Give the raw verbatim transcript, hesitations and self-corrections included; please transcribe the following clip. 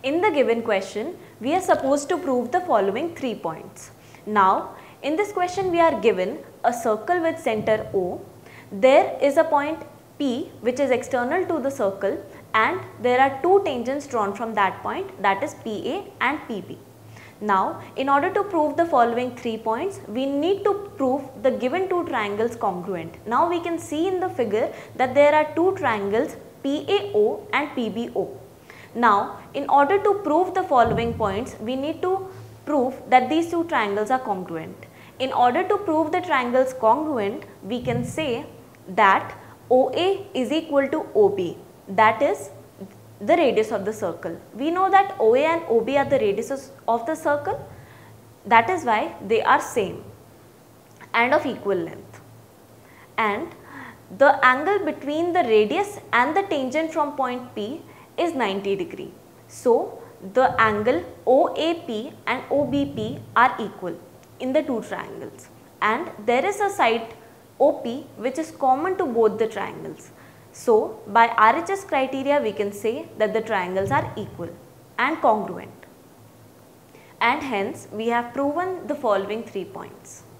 In the given question, we are supposed to prove the following three points. Now, in this question we are given a circle with center O. There is a point P which is external to the circle, and there are two tangents drawn from that point, that is P A and P B. Now, in order to prove the following three points, we need to prove the given two triangles congruent. Now, we can see in the figure that there are two triangles P A O and P B O. Now, in order to prove the following points, we need to prove that these two triangles are congruent. In order to prove the triangles congruent, we can say that O A is equal to O B, that is the radius of the circle. We know that O A and O B are the radiuses of the circle, that is why they are same and of equal length. And the angle between the radius and the tangent from point P is ninety degree. So, the angle O A P and O B P are equal in the two triangles, and there is a side O P which is common to both the triangles. So, by R H S criteria we can say that the triangles are equal and congruent, and hence we have proven the following three points.